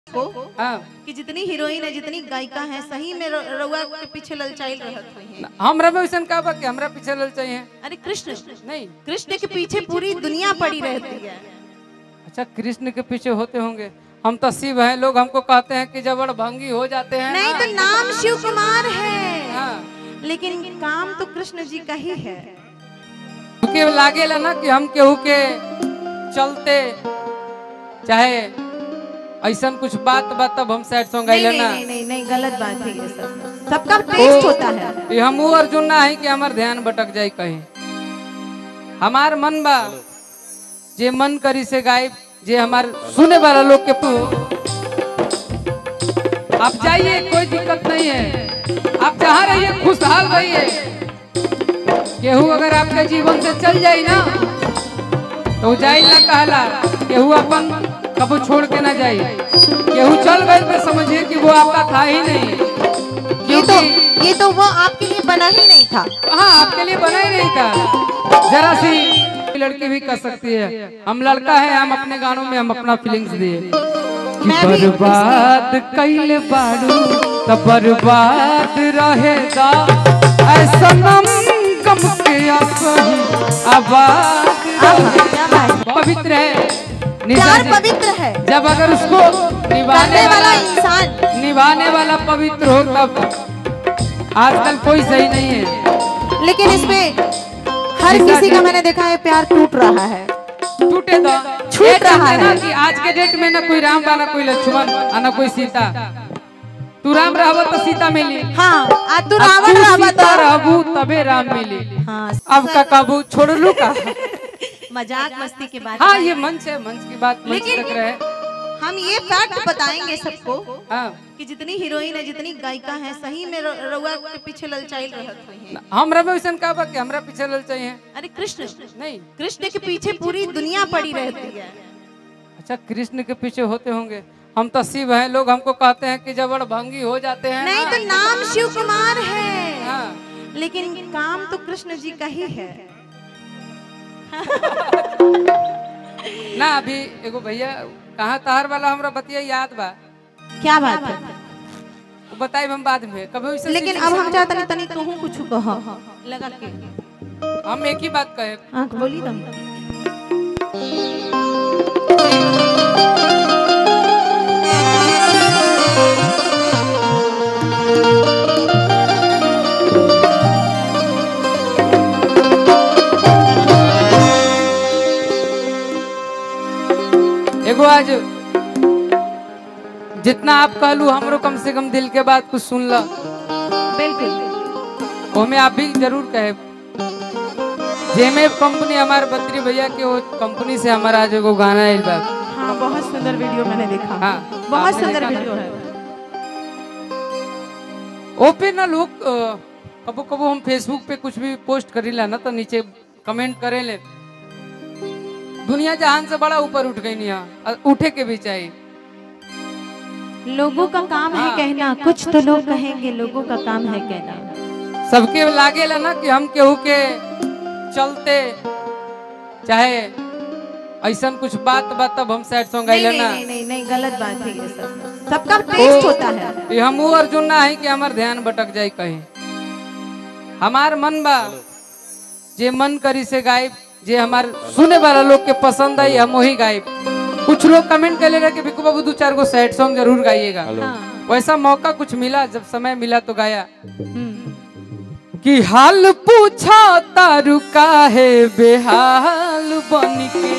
को हाँ। कि जितनी हीरोइन है जितनी गायिका है सही में रउआ के पीछे ललचाइल रहत हुई है। हमरा में वैसन का बा कि हमरा पीछे लल चाहिए। अरे कृष्ण नहीं, कृष्ण के पीछे पूरी दुनिया पड़ी रहती है। अच्छा कृष्ण के पीछे होते होंगे। हम तो शिव हैं, लोग हमको कहते हैं कि जबड़ भंगी हो जाते हैं। नहीं तो नाम शिव कुमार है। हाँ। लेकिन काम तो कृष्ण जी का ही है। के लागेला ना कि हम केहू के चलते चाहे ऐसा कुछ बात बात तब हम सैड सॉन्ग गाइले ना। नहीं गलत बात है ये सब। सबका टेस्ट होता है। ये हम अर्जुन ना है कि हमार ध्यान भटक जाए कहीं। हमार मन बा जे मन करी से गायब, जे हमार सुने वाला लोग के आप जाइए, कोई दिक्कत नहीं है। आप जहाँ रहिए खुशहाल रहिए। केहू अगर आपके जीवन से चल जाए ना तो जाई ना कहला। केहू अपन कबो छोड़ के ना जाए। केहू चल गए तो समझिए कि वो आपका था ही नहीं। ये तो वो आपके लिए बना ही नहीं था। हाँ, आपके लिए बना ही नहीं था। जरा सी लड़की भी कर सकती है। हम लड़का है, हम अपने गानों में हम अपना फीलिंग्स दिए। बर्बाद कैले बारू तब बर्बाद रहेगा ऐसा नम गम के आबाद। पवित्र है, प्यार पवित्र है। जब अगर उसको निभाने वाला इंसान निभाने वाला पवित्र हो तब। आजकल कोई सही नहीं है। लेकिन इसमें हर किसी का मैंने देखा है प्यार टूट रहा है। टूटे तो छूट रहा है कि आज के डेट में ना कोई राम बा, ना कोई लक्ष्मण, ना कोई सीता। तू राम रहबो तो सीता मिली। हाँ, आज तू रावण रहबो तो रहबू तबे राम मिली। हाँ, अब का काबू छोड़ लू का। मजाक मस्ती के बात। हाँ, ये मंच है, मंच की बात मंच तक रहे। हम ये फैक्ट बताएंगे सबको हाँ। कि जितनी हीरोइन है जितनी गायिका है सही में रउआ के पीछे ललचाइल रहत हुई है। हमरा में वैसन का बा कि हमरा पीछे लल चाहिए। अरे कृष्ण नहीं, कृष्ण के पीछे पूरी दुनिया पड़ी रहती है। अच्छा कृष्ण के पीछे होते होंगे। हम तो शिव हैं, लोग हमको कहते हैं कि जबड़ भंगी हो जाते हैं। नहीं तो नाम शिव कुमार है। हाँ। लेकिन काम तो कृष्ण जी का ही है। ना अभी एगो भैया कहाँ तहार वाला हमरा बतिया याद बा। क्या बात है? वो बताए हम बाद में कभी। लेकिन अब हम चाहते नहीं तनी तू कुछ कह लगा के। हम एक ही बात कहे। हाँ बोली तुम। एगो आज जितना आप कहलू हमरो कम से कम दिल के बात कुछ सुन ला। बिल्कुल वो में आप भी जरूर कहे। जेमे कंपनी हमारे बद्री भैया के वो कंपनी से हमारा आज एगो गाना आइल बा। हाँ, बहुत सुंदर वीडियो मैंने देखा। हाँ, बहुत सुंदर वीडियो है। ओ पे ना लोग कबो कबो हम फेसबुक पे कुछ भी पोस्ट करीला ना तो नीचे कमेंट करे ले। दुनिया जहान से बड़ा ऊपर उठ गई नहीं, उठे के भी चाहिए। लोगों का काम है कहना, कुछ तो लोग कहेंगे, लोगों का काम है कहना। सबके लागेला ना कि हम केहू के चलते चाहे ऐसा कुछ बात बात तब हम सैड सॉन्ग गाइले ना। नहीं गलत बात है ये सब। सबका टेस्ट होता है। ये हम अर्जुन ना है कि हमार ध्यान भटक जाए कहीं। हमार मन बा जे मन करी से गायब, जे हमार सुने वाला लोग के पसंद आई हम वही गायब। कुछ लोग कमेंट कर ले रहे कि बिकू बाबू 2-4 गो सैड सॉन्ग जरूर गाइएगा। हाँ। वैसा मौका कुछ मिला, जब समय मिला तो गाया। कि हाल पूछा तारू काहे बेहाल बन के,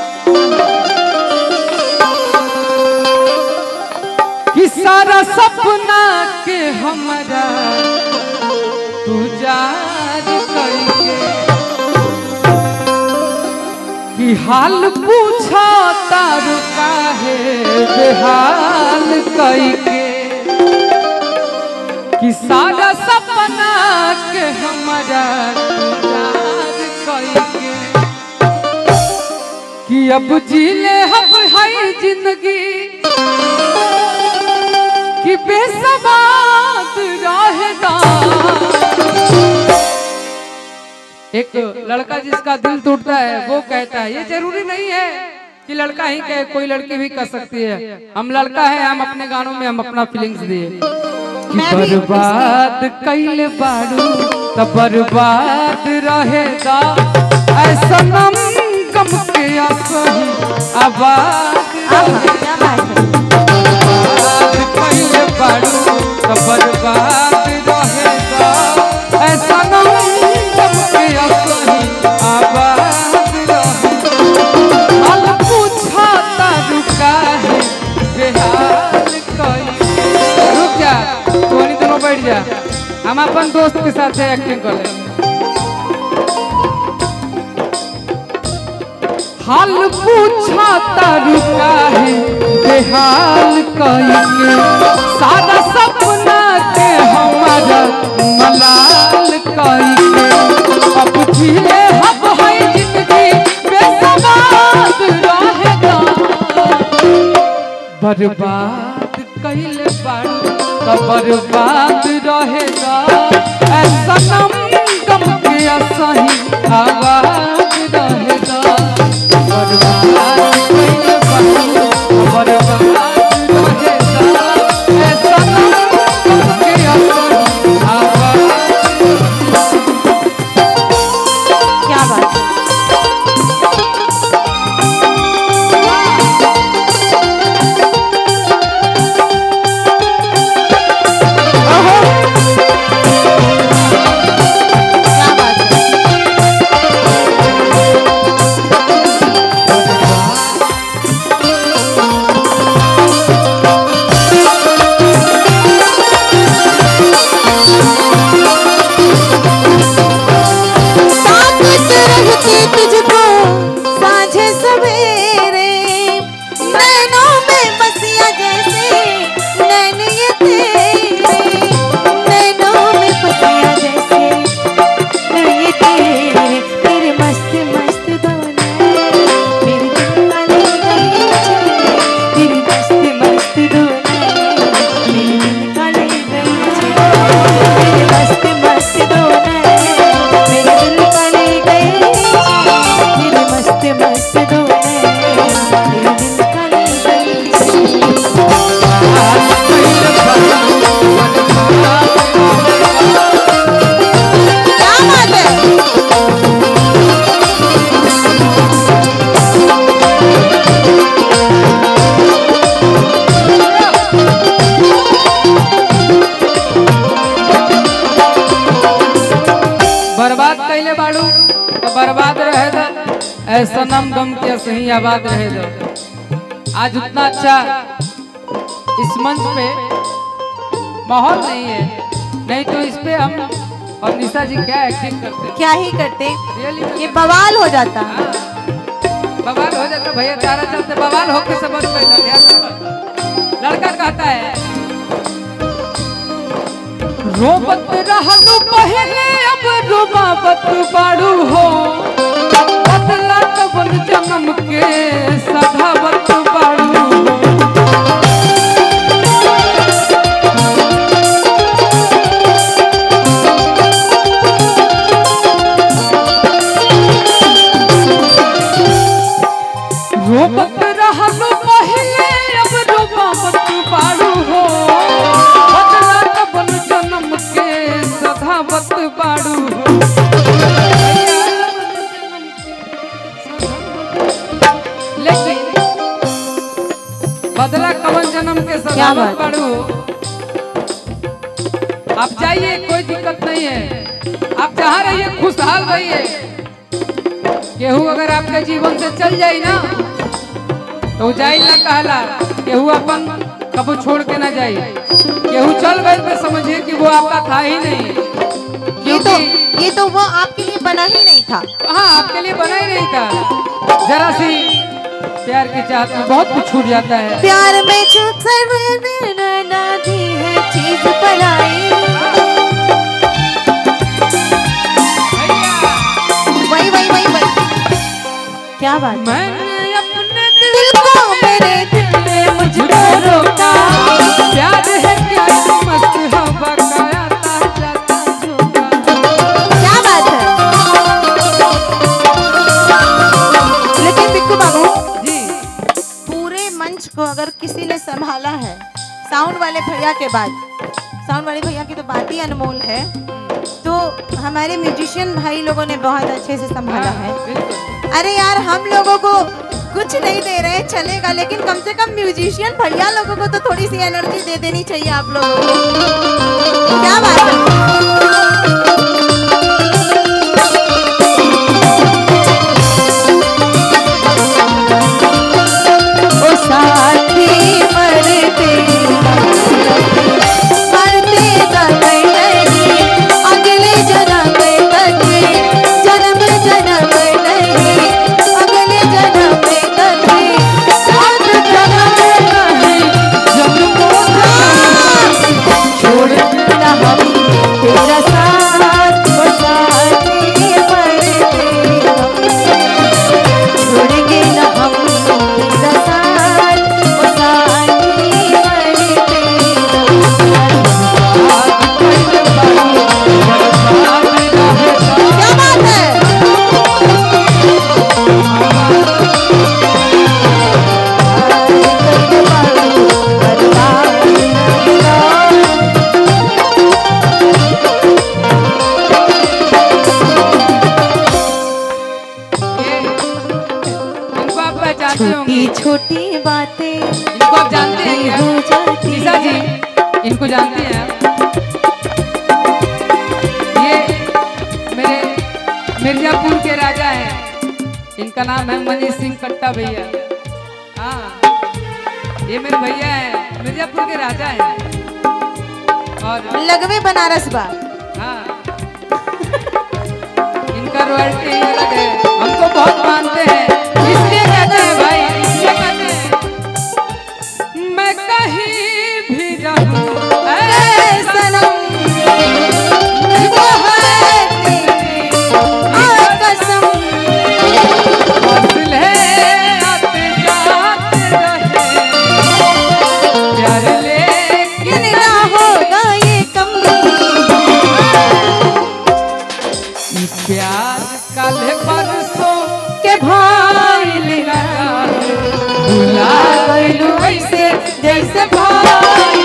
कि सारा सपना के हमारा तू जार करके। कि हाल पूछा तारू काहे बेहाल करके, कि सारा सपना के हमारा याद करके। कि अब जीले हम है जिंदगी कि बेसबाद रहेगा। एक लड़का जिसका दिल टूटता है वो कहता है ये जरूरी नहीं है कि लड़का ही कहे, कोई लड़की भी कर सकती है। हम लड़का है, हम अपने गानों में हम अपना फीलिंग्स दिए। बर्बाद कैले बारू त बर्बाद रहेगा, ऐसा नम गम के असही आबाद रहेगा। बर्बाद कैले बारू त बर्बाद रहेगा, ऐसा नम गम के असही आबाद रहेगा। हाल पूछा तारू काहे बेहाल कई। रुक जा, तोनी दोनों बैठ जा, हम अपन दोस्त के साथ एक्टिंग कर ले। हाल पूछा तारू काहे बेहाल कइके, सारा सपना के हमारा मलाल कइके। अब जिए हम है जिंदगी बेसवाद रहेगा, बर्बाद कैले बारू त बर्बाद रहेगा, ऐसा नम गम के असही आबाद रहेगा। बर्बाद कैले बारू त बर्बाद रहेगा, ऐसा नम गम के असही आबाद। क्या बात है। बर्बाद कैले बाड़ू तो बर्बाद रहे दो, ऐसा नम गम के सही आबाद रहे दो। आज उतना अच्छा इस मंच पे माहौल नहीं है, नहीं तो इस पे हम और निशा जी क्या एक्टिंग करते, क्या ही करते, रियली ये बवाल हो जाता। बवाल हो जाता भैया, तारा चलते बवाल होके समझ में। लड़का कहता है रोबत रहलू पहले अब रोबावत बाड़ू हो, बदला कवन जन्म के सधावत बाड़ू हो। रोबत रहलू पहले अब रोबावत बाड़ू हो, बदला कवन जन्म के सधावत बाड़ू हो। लेकिन बदला कवन जन्म के सधावत बाड़ू हो। आप जाइए, कोई दिक्कत नहीं है, आप जहाँ रहिए खुशहाल रहिए। केहू अगर आपके जीवन से चल जाए ना तो जाई ना कहला, केहू अपन कबू छोड़ के ना जाए। केहू चल गए तो समझिए कि वो आपका था ही नहीं। ये तो वो आपके लिए बना ही नहीं था। हाँ, आपके लिए बना ही नहीं था। जरा सी प्यार की चाहत में बहुत कुछ छूट जाता है। प्यार में जो दी है चीज पराई, वही वही वही वही। क्या बात। मैंने अपने दिल को मेरे दिल में मुझको रोका, प्यार है क्या मस्त हवा का आता जाता झोंका। क्या बात है। लेकिन बिक्कू बाबू जी, साउंड वाले भैया के बाद, साउंड वाले भैया की तो बात ही अनमोल है। तो हमारे म्यूजिशियन भाई लोगों ने बहुत अच्छे से संभाला है। अरे यार हम लोगों को कुछ नहीं दे रहे चलेगा, लेकिन कम से कम म्यूजिशियन भैया लोगों को तो थोड़ी सी एनर्जी दे देनी चाहिए आप लोगों को। क्या बात है। छोटी छोटी बातें इनको आप जानते हैं क्या? शीशा जी इनको जानते हैं आप? ये मेरे मिर्जापुर के राजा हैं, इनका नाम है मनीष सिंह कट्टा भैया। हाँ ये मेरे भैया हैं, मिर्जापुर के राजा हैं और लगवे बनारस बा। हाँ इनका रॉयल्टी अलग है, हमको बहुत मानते हैं इसलिए कहते हैं भाई, इसलिए कहते हैं मैं कहीं भी रहूं सनम वो है तेरी कसम फासले आते जाते रहे प्यार लेकिन ना होगा ये कम प्यार कल परसों के भाई लगा भुला गइलू ऐसे जैसे भाई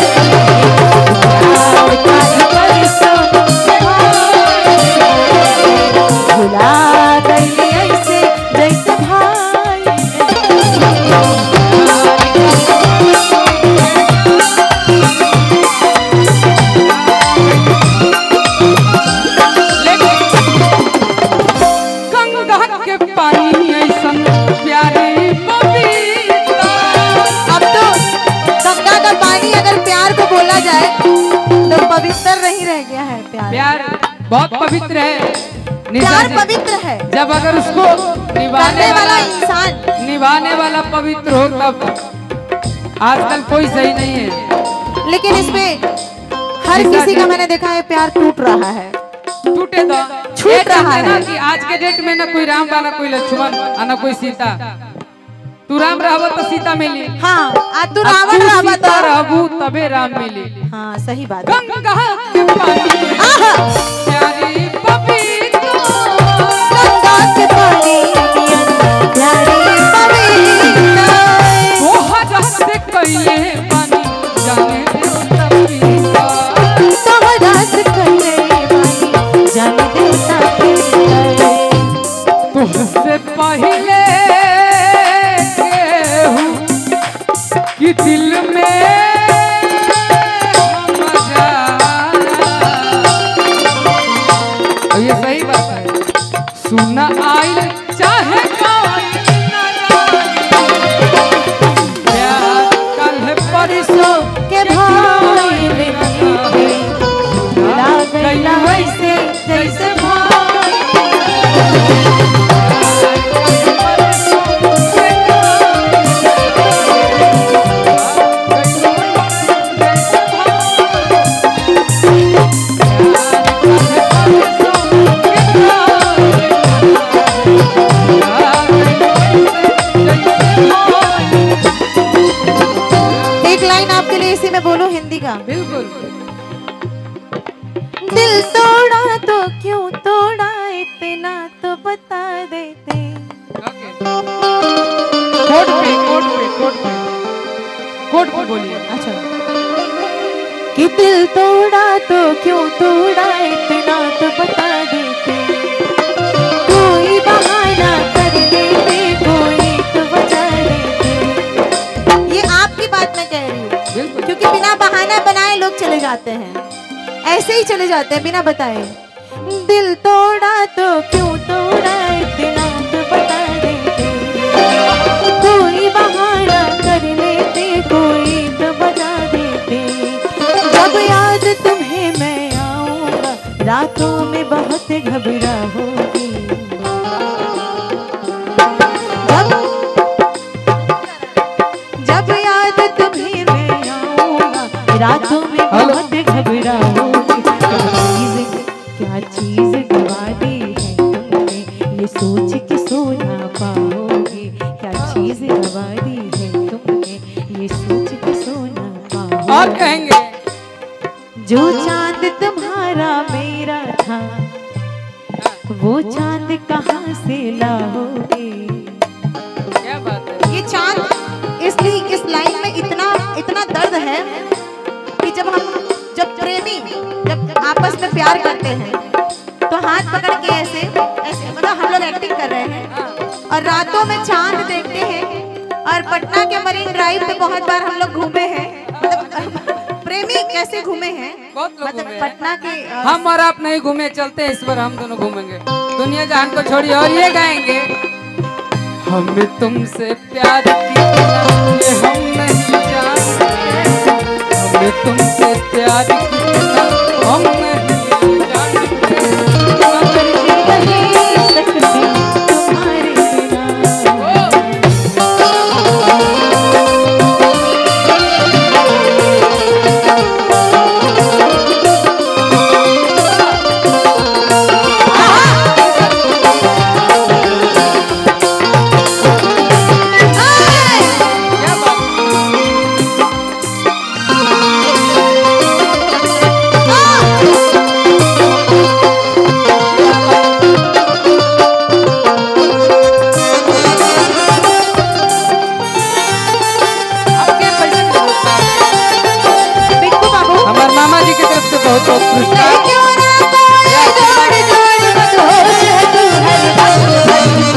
प्यार कल परसों के भाई भुला गइलू ऐसे जैसे भाई। पानी ऐसन प्यारी पपीता। अब तो गंगा का पानी अगर प्यार को बोला जाए तो पवित्र नहीं रह गया है। प्यार बहुत पवित्र है, प्यार पवित्र है जब अगर उसको निभाने वाला इंसान निभाने वाला पवित्र हो तब। आजकल कोई सही नहीं है, लेकिन इसमें हर किसी का मैंने देखा है प्यार टूट रहा है। टूटे तो छूट रहा है कि आज के डेट में ना कोई राम बा ना कोई लक्ष्मण ना कोई सीता। तू राम रहबो तो सीता मिली। हाँ आज तू रावण रहबो तो रहबू तबे राम मिली। हाँ सही बात है। गंगा के पानी प्यारी पपीता, गंगा के पानी प्यारी पपीता, वो हजा से कइले पानी जाने दे तपीता, तोहरा से कइले पानी जाने दे तपीता। तुझसे पहले केहू कि दिल में ये सही बात है। सुना आइल चाहे प्यार कल परसों के भाई भुला गइला वैसे जैसे भाई। एक लाइन आपके लिए इसी में बोलो हिंदी का। बिल्कुल। दिल तोड़ा तो क्यों तोड़ा, इतना तो बता देते। कोट पे बोलिए। अच्छा कि दिल तोड़ा तो क्यों तोड़ा इतना तो बता देते, कोई बहाना कर देते, कोई तो बता देते। ये आपकी बात मैं कह रही हूँ, क्योंकि बिना बहाना बनाए लोग चले जाते हैं, ऐसे ही चले जाते हैं बिना बताए। दिल तोड़ा तो क्यों तोड़ा इतना तो बता देते, कोई बहाना कर लेते, कोई तो बता देते। जब याद तुम्हें मैं आऊंगा रातों में बहुत घबराओगी, जब याद तुम्हें मैं आऊंगा रातों में बहुत घबराओगी। क्या चीज गवा दी है तुमने, ये सोच के सो ना पाओगे। क्या चीज गवा दी है तुमने, ये सोच के सो ना पाओगे। और कहेंगे जो चांद तुम्हारा मेरा था, वो चांद कहाँ से लाओगे। क्या बात है। ये चांद, इसलिए इस लाइन में इतना दर्द है कि जब प्रेमी जब आपस में प्यार करते हैं तो हाथ पकड़ के ऐसे ऐसे, मतलब हम लोग एक्टिंग कर रहे हैं और रातों में चांद देखते हैं। और पटना के मरीन ड्राइव पे बहुत बार हम लोग घूमे हैं, मतलब प्रेमी कैसे घूमे हैं, बहुत लोग मतलब घूमे हैं। पटना के हम और आप नहीं घूमे, चलते हैं इस बार हम दोनों घूमेंगे, दुनिया जहान को छोड़िए। और ये गाएंगे, हमें तुमसे प्यार किया ये हम नहीं जानते, हमें तुमसे प्यार किया हम नहीं जानते, मगर जी नहीं सकती तुम्हारे बिना। क्या बात आपके पैसे की जरूरत है। बिट्टू बाबू हमारे मामा जी की तरफ से बहुत बहुत पुरस्कार। क्यों ना कोई जोड़ जोड़ मदहोश है तू हर वक्त बड़ी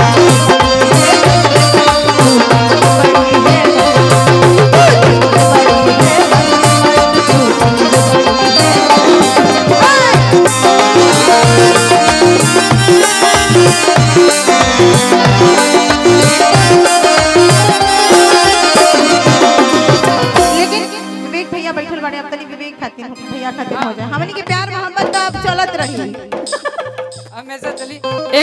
विवेक भैया बैठल बाड़े, अब तनी विवेक खातिर भैया खातिर हो जाए, हमनी के प्यार मोहब्बत तो अब चलत रही। हमेशा चली